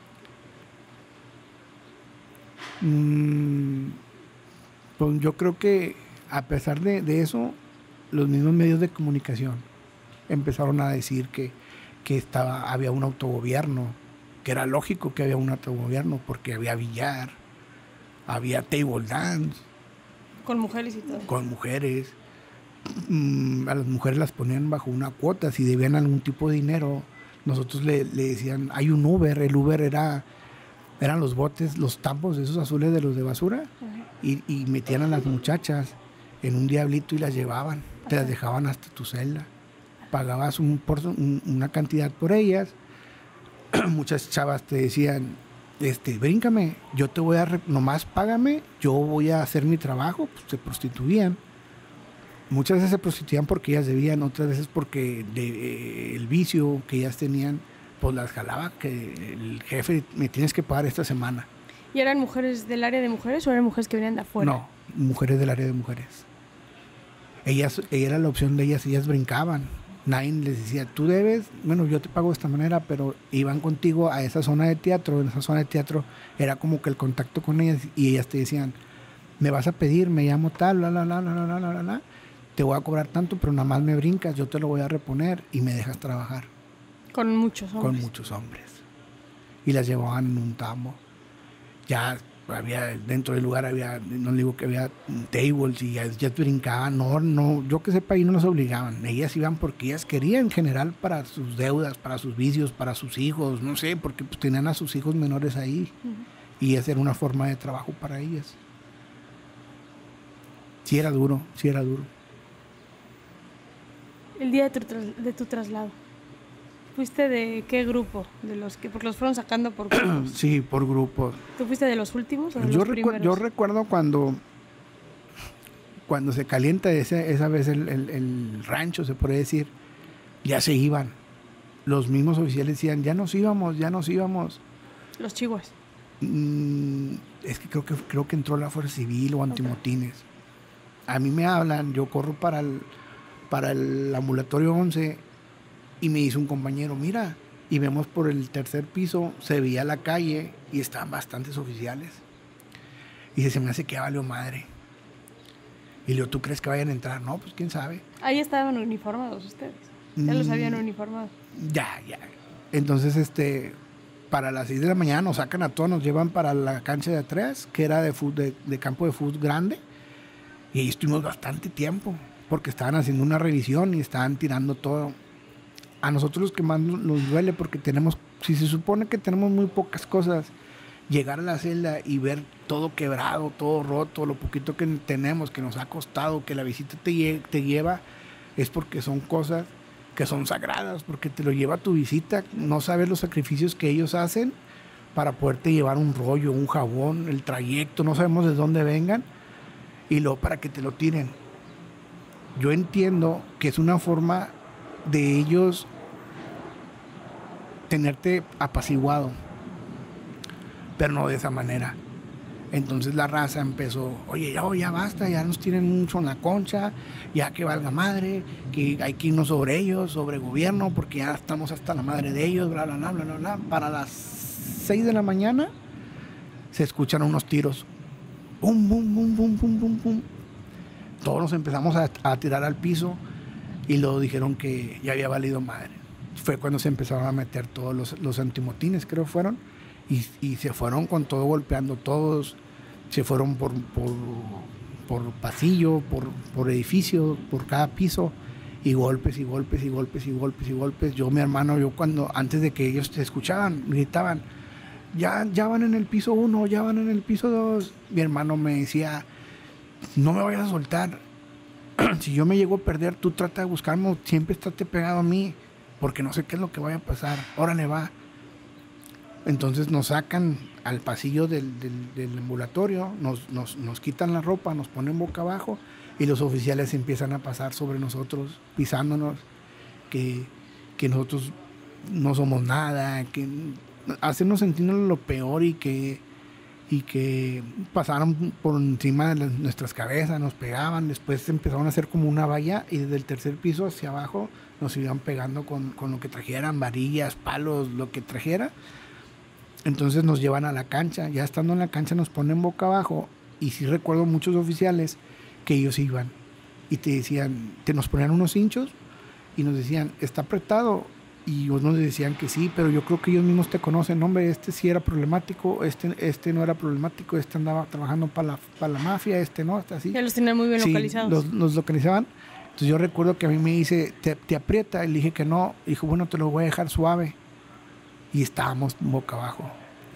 Mm, pues yo creo que a pesar de, de eso, los mismos medios de comunicación empezaron a decir que, que estaba, había un autogobierno, que era lógico que había un autogobierno porque había billar, había table dance. Con mujeres y todo. Con mujeres. Mm, a las mujeres las ponían bajo una cuota, si debían algún tipo de dinero. Nosotros le, le decían, hay un Uber, el Uber era, eran los botes, los tampos esos azules de los de basura, uh-huh. y, y metían a las muchachas en un diablito y las llevaban, uh-huh. te las dejaban hasta tu celda. Pagabas un, por, un, una cantidad por ellas. Muchas chavas te decían, este, bríncame, yo te voy a, re- nomás págame, yo voy a hacer mi trabajo. Pues se prostituían. Muchas veces se prostituían porque ellas debían, otras veces porque de, eh, el vicio que ellas tenían, pues las jalaba, que el jefe, me tienes que pagar esta semana. ¿Y eran mujeres del área de mujeres o eran mujeres que venían de afuera? No, mujeres del área de mujeres. Ellas, era la opción de ellas, ellas brincaban. Nadie les decía, tú debes, bueno, yo te pago de esta manera, pero iban contigo a esa zona de teatro. En esa zona de teatro era como que el contacto con ellas, y ellas te decían, me vas a pedir, me llamo tal, la, la, la, la, la, la, la, la, te voy a cobrar tanto, pero nada más me brincas, yo te lo voy a reponer y me dejas trabajar. Con muchos hombres. Con muchos hombres. Y las llevaban en un tambo. Ya había, dentro del lugar había, no digo que había tables y ya, ya brincaban, no, no, yo que sepa, ahí no las obligaban. Ellas iban porque ellas querían en general para sus deudas, para sus vicios, para sus hijos, no sé, porque pues, tenían a sus hijos menores ahí. Uh-huh. Y esa era una forma de trabajo para ellas. Sí era duro, sí era duro. El día de tu, tras, de tu traslado, ¿fuiste de qué grupo? De los que, porque los fueron sacando por grupos. Sí, por grupos. ¿Tú fuiste de los últimos o de yo los recu- primeros? Yo recuerdo cuando, cuando se calienta ese, esa vez el, el, el rancho, se puede decir, ya se iban. Los mismos oficiales decían, ya nos íbamos, ya nos íbamos. Los chihuas. Mm, es que creo que creo que entró la Fuerza Civil o antimotines. Okay. A mí me hablan, yo corro para el, para el ambulatorio once y me dice un compañero, mira, y vemos por el tercer piso, se veía la calle y estaban bastantes oficiales. Y dice, se me hace que valió madre. Y le digo, ¿tú crees que vayan a entrar? No, pues quién sabe. Ahí estaban uniformados ustedes. Ya mm, los habían uniformado. Ya, ya. Entonces, este, para las seis de la mañana nos sacan a todos, nos llevan para la cancha de atrás, que era de, fut, de, de campo de fútbol grande. Y ahí estuvimos bastante tiempo, porque estaban haciendo una revisión y estaban tirando todo. A nosotros los que más nos duele, porque tenemos, si se supone que tenemos muy pocas cosas, llegar a la celda y ver todo quebrado, todo roto, lo poquito que tenemos, que nos ha costado, que la visita te, lle- te lleva, es porque son cosas que son sagradas, porque te lo lleva tu visita. No sabes los sacrificios que ellos hacen para poderte llevar un rollo, un jabón, el trayecto, no sabemos de dónde vengan, y luego para que te lo tiren. Yo entiendo que es una forma de ellos tenerte apaciguado, pero no de esa manera. Entonces la raza empezó, oye, ya, ya basta, ya nos tienen mucho en la concha, ya que valga madre, que hay que irnos sobre ellos, sobre gobierno, porque ya estamos hasta la madre de ellos, bla, bla, bla, bla, bla, bla. Para las seis de la mañana se escuchan unos tiros. Bum, bum, bum, bum, bum, bum, bum. Todos nos empezamos a, a tirar al piso y luego dijeron que ya había valido madre. Fue cuando se empezaron a meter todos los, los antimotines, creo fueron, y, y se fueron con todo golpeando todos, se fueron por, por, por pasillo, por, por edificio, por cada piso, y golpes y golpes y golpes y golpes y golpes. Yo, mi hermano, yo cuando, antes de que ellos te escuchaban, gritaban, ya, ya van en el piso uno, ya van en el piso dos. Mi hermano me decía, no me vayas a soltar. Si yo me llego a perder, tú trata de buscarme, siempre estate pegado a mí, porque no sé qué es lo que vaya a pasar. Órale, va. Entonces nos sacan al pasillo del, del, del ambulatorio, nos, nos, nos quitan la ropa, nos ponen boca abajo y los oficiales empiezan a pasar sobre nosotros, pisándonos, que, que nosotros no somos nada, que hacernos sentirnos lo peor y que, y que pasaron por encima de las, nuestras cabezas, nos pegaban. Después empezaron a hacer como una valla y desde el tercer piso hacia abajo nos iban pegando con, con lo que trajeran, varillas, palos, lo que trajera. Entonces nos llevan a la cancha, ya estando en la cancha nos ponen boca abajo, y sí recuerdo muchos oficiales que ellos iban y te decían, te nos ponían unos hinchos y nos decían, está apretado, y ellos nos decían que sí, pero yo creo que ellos mismos te conocen, hombre, este sí era problemático, este, este no era problemático, este andaba trabajando para la, para la mafia, este no, hasta así. Ya los tenían muy bien sí, localizados. Los, los localizaban. Entonces yo recuerdo que a mí me dice, te, te aprieta, y le dije que no, y dijo, bueno, te lo voy a dejar suave. Y estábamos boca abajo,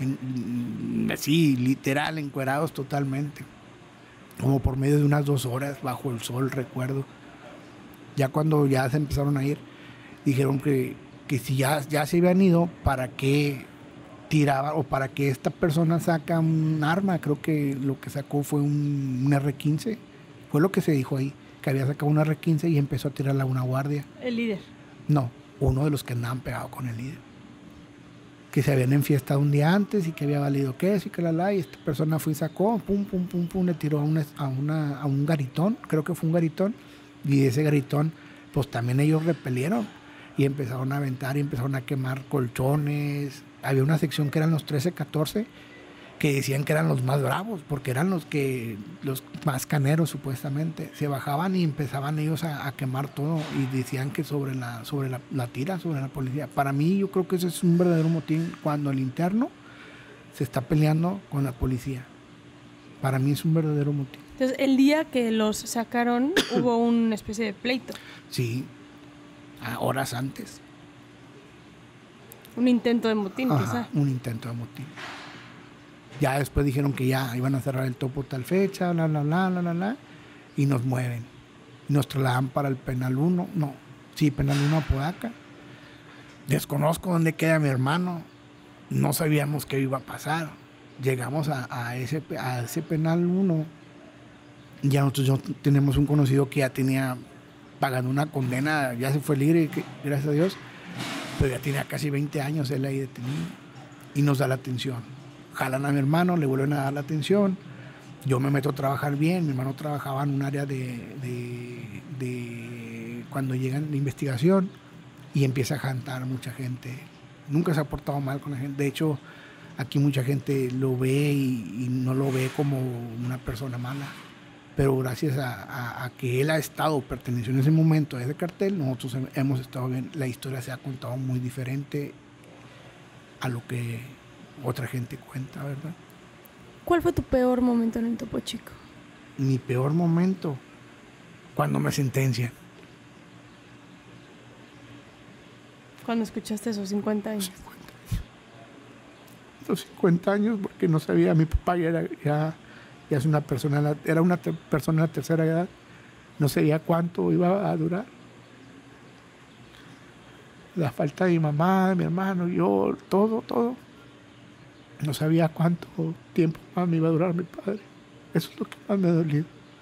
en, así, literal, encuerados totalmente, como por medio de unas dos horas bajo el sol, recuerdo. Ya cuando ya se empezaron a ir, dijeron que, que si ya, ya se habían ido, ¿para qué tiraba o para qué esta persona saca un arma? Creo que lo que sacó fue un, un erre quince, fue lo que se dijo ahí, que había sacado un erre quince y empezó a tirarla a una guardia. ¿El líder? No, uno de los que andaban pegados con el líder, que se habían enfiestado un día antes y que había valido queso y que la la, y esta persona fue y sacó, pum, pum, pum, pum, le tiró a, una, a, una, a un garitón, creo que fue un garitón, y ese garitón, pues también ellos repelieron y empezaron a aventar y empezaron a quemar colchones. Había una sección que eran los trece catorce, que decían que eran los más bravos, porque eran los que los más caneros supuestamente. Se bajaban y empezaban ellos a, a quemar todo y decían que sobre la sobre la, la tira, sobre la policía. Para mí yo creo que ese es un verdadero motín, cuando el interno se está peleando con la policía. Para mí es un verdadero motín. Entonces, el día que los sacaron hubo una especie de pleito. Sí, a horas antes. Un intento de motín, Ajá, quizá. un intento de motín. Ya después dijeron que ya iban a cerrar el topo tal fecha, bla, bla, bla, bla, bla, bla, y nos mueven. Nos trasladan para el penal uno, no, sí, penal uno a Apodaca. Desconozco dónde queda mi hermano, no sabíamos qué iba a pasar. Llegamos a, a, ese, a ese penal uno, ya nosotros ya tenemos un conocido que ya tenía pagando una condena, ya se fue libre, que, gracias a Dios, pero ya tenía casi veinte años él ahí detenido, y nos da la atención. Jalan a mi hermano, le vuelven a dar la atención, yo me meto a trabajar bien, mi hermano trabajaba en un área de, de, de cuando llegan de investigación, y empieza a jantar mucha gente. Nunca se ha portado mal con la gente, de hecho aquí mucha gente lo ve y, y no lo ve como una persona mala, pero gracias a, a, a que él ha estado, perteneció en ese momento a ese cartel, nosotros hemos estado bien. La historia se ha contado muy diferente a lo que otra gente cuenta, ¿verdad? ¿Cuál fue tu peor momento en el Topo Chico? Mi peor momento, cuando me sentencian. Cuando escuchaste esos cincuenta años. cincuenta años. Los cincuenta años, porque no sabía, mi papá ya era, ya, ya es una persona, era una te, persona de la tercera edad, no sabía cuánto iba a durar. La falta de mi mamá, de mi hermano, yo, todo, todo. No sabía cuánto tiempo más me iba a durar mi padre. Eso es lo que más me ha dolido.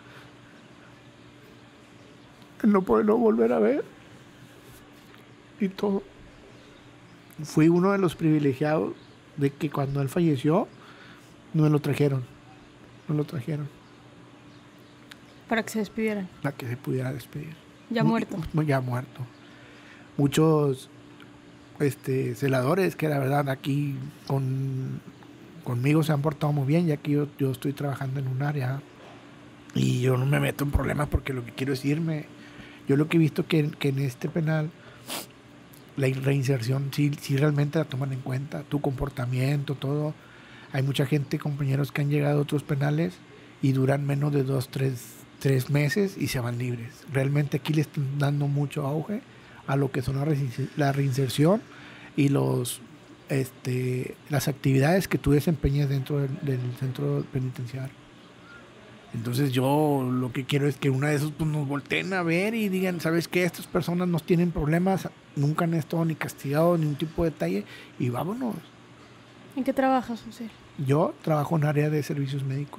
El no poderlo volver a ver. Y todo. Fui uno de los privilegiados de que cuando él falleció, no me lo trajeron. No lo trajeron. Para que se despidieran. Para que se pudiera despedir. Ya Muy, muerto. Ya muerto. Muchos este, celadores que la verdad aquí con, conmigo se han portado muy bien, ya que yo, yo estoy trabajando en un área y yo no me meto en problemas porque lo que quiero es irme. Yo lo que he visto que, que en este penal la reinserción sí, sí realmente la toman en cuenta, tu comportamiento, todo. Hay mucha gente, compañeros que han llegado a otros penales y duran menos de dos, tres, tres meses y se van libres. Realmente aquí le están dando mucho auge a lo que son la, la reinserción y los este las actividades que tú desempeñas dentro del, del centro penitenciario. Entonces yo lo que quiero es que una de esos pues, nos volteen a ver y digan, ¿sabes qué? Estas personas no tienen problemas, nunca han estado ni castigados, ni un tipo de detalle, y vámonos. ¿En qué trabajas, José? Yo trabajo en área de servicios médicos.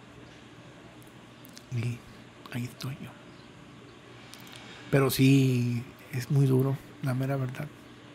Y ahí estoy yo. Pero sí, es muy duro, la mera verdad.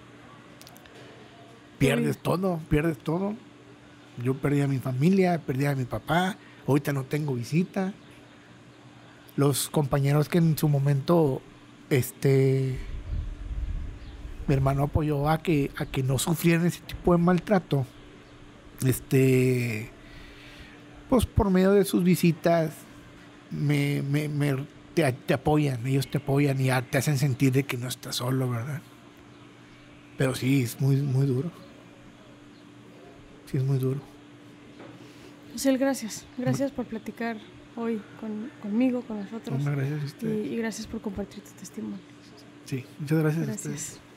Pierdes sí. todo, pierdes todo. Yo perdí a mi familia, perdí a mi papá. Ahorita no tengo visita. Los compañeros que en su momento, este, mi hermano apoyó a que, a que no sufrieran ese tipo de maltrato. Este, pues por medio de sus visitas, me, me, me te, te apoyan, ellos te apoyan y te hacen sentir de que no estás solo, ¿verdad? Pero sí, es muy, muy duro. Sí, es muy duro. José, gracias. Gracias por platicar hoy con, conmigo, con nosotros. Muchas gracias a usted. Y, y gracias por compartir tu testimonio. Sí, muchas gracias, gracias. a ustedes.